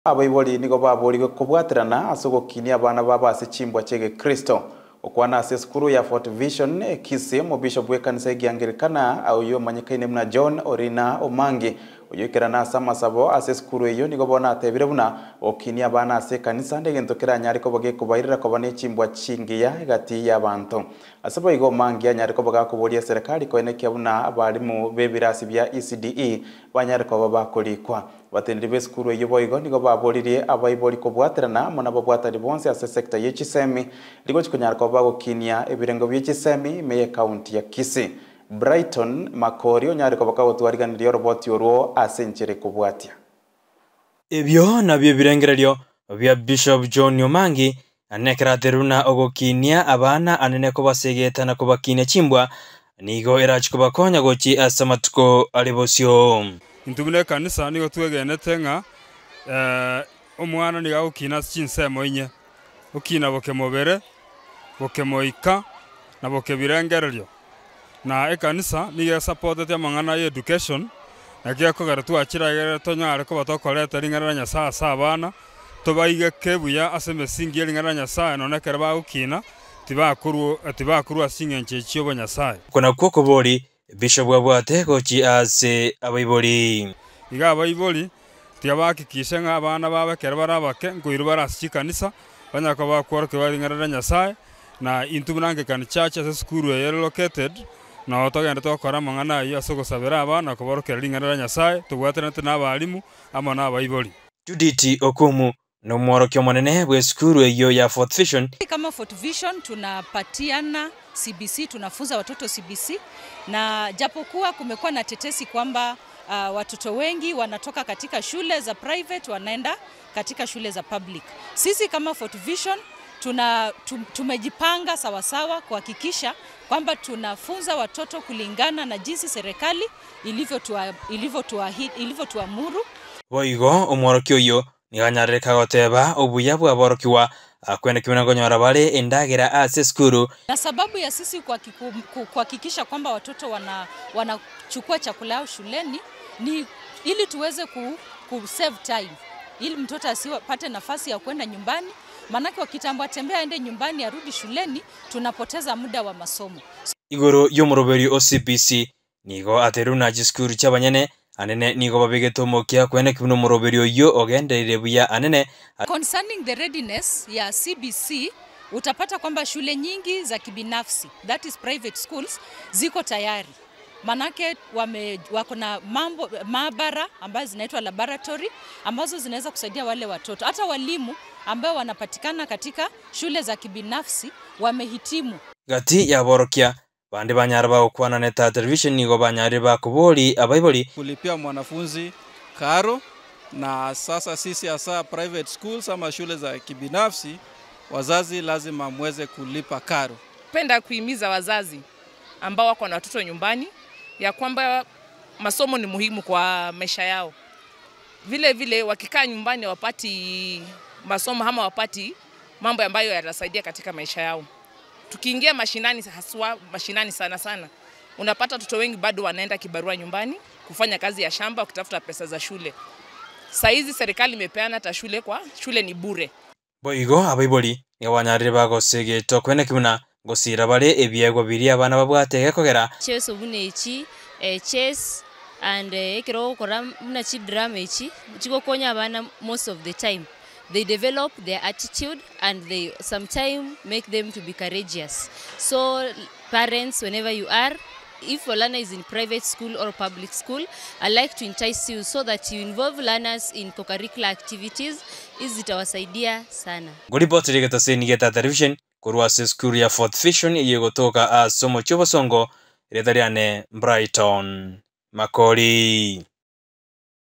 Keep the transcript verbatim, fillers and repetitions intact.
Abaiboli nigo babori kubwatirana asogokinia abana babase chimbwa chege Kristo okwana ase skuru ya Fort Vision Kisii mu bishop w'ekanisa y'Anglikana auyo manyikaine muna John Orina Omangi uyokerana asama sabo ase skuru iyo nigo bona atebire buna okinia abana ase kanisa ndegento kiranyari ko bage kubairira ko bane chimbwa chingiya gati y'abantu asabo igo Omangi anyari ko baga kuboria serikali ko ene kyabuna abalimu bebirasi bya E C D E banyari ko babakolikwa batendiri b'eskuru iyo boigo nigo baboririe abaiboli kubwatirana mona babwatari bonse ase sekta y'echisemi ligo chikunyara ko bagokinia ebirengo by'echisemi meye Kaunti ya Kisii. Brighton Makori onyari ko bakagotwariganira roboti orwo ase nchere kubwatia ebyo nabyo birengereryo bya Bishop John Omangi anekerateruna ogokinia abana anene ko basegetana ko bakinia chimbwa nigo erachiko bakonya gochi asamatuko alibosyo intubune kanisa nigo twegenete nga eh omwana niga ukina chinsemo inye ukina boke mobere boke moika na boke birengereryo na ekanisa niga supported ya mangana ya education na kia ko garatu achira tonya ariko batokoreta ringaranya saa saa bana tobaige kebuya aseme singi ringaranya saa none kerba ukina tibakuru tibakuru asingenche chiyobo nyasaye kuna koko bori Bishop wabwate gochi ase abaiboli iga abaiboli tiabakikishe nga abana babe kerbara bake ngoiru barasi kanisa banyako bakworoke baringaranya nyasaye na intubunange kan church ase skuru ya located na otogenda tokora mangana iyo asogosabira abana ko borokera ringaranya nyasaye tubwaterete n'abalimu ama n'abaiboli. Judith Okumu no mworoke monene bwe skuru iyo ya Fort Vision. Kama Fort Vision tunapatiana C B C, tunafunza watoto C B C na japokuwa kumekuwa na tetesi kwamba uh, watoto wengi wanatoka katika shule za private wanaenda katika shule za public. Sisi kama Fort Vision tuna tumejipanga sawa sawa kuhakikisha kwamba tunafunza watoto kulingana na jinsi serikali ilivyotua ilivyotuahidi ilivyotuamuru. Boigo omworoke oyo niganyareka goteba obuya bwa borokiwa akwenda kimena gonyora bale endagera ase skuru na sababu ya sisi kuhakikisha kwamba watoto wana wanachukua chakula yao shuleni ni ili tuweze ku, ku save time ili mtoto asipate nafasi ya kwenda nyumbani, manake wakitambwa tembea aende nyumbani arudi shuleni tunapoteza muda wa masomo. Igoro yomuroberi O C B C nigo ateruna jiskuru cyabanyene anene nigo babigetomokia kwene kibuno muroberi oyo ogenderere buya anene. Concerning the readiness ya C B C utapata kwamba shule nyingi za kibinafsi, that is private schools, ziko tayari. Manake wame wako na mambo maabara ambazo zinaitwa laboratory ambazo zinaweza kusaidia wale watoto. Hata walimu ambao wanapatikana katika shule za kibinafsi wamehitimu. Gati ya borokia bande banyarba okwana neta television nigo banyarba kuboli abaiboli kulipia mwanafunzi karo, na sasa sisi hasa private schools ama shule za kibinafsi wazazi lazima mweze kulipa karo. Penda kuhimiza wazazi ambao wako na watoto nyumbani ya kwamba masomo ni muhimu kwa maisha yao. Vile vile wakikaa nyumbani wapati masomo ama wapati mambo ambayo yatasaidia katika maisha yao. Tukiingia mashinani, haswa mashinani sana sana, unapata watoto wengi bado wanaenda kibarua nyumbani kufanya kazi ya shamba kutafuta pesa za shule. Saizi serikali imepeana hata shule kwa shule ni bure. Boigo abaiboli yawanyarire bagosege tokwene kimuna gosira bale ebyego biri abana babwate kogera chess obunechi eh, chess and ekero kora muna chi drama echi chiko konya abana most of the time they develop their attitude and they sometimes make them to be courageous. So parents, whenever you are, if a learner is in private school or public school, I like to entice you so that you involve learners in co-curricular activities. Is itawasaidia sana. Golipoti ligeta seni geta television kurwa se skuru ya Fort Vision yegotoka a somo chobosongo redariane Brighton Makori.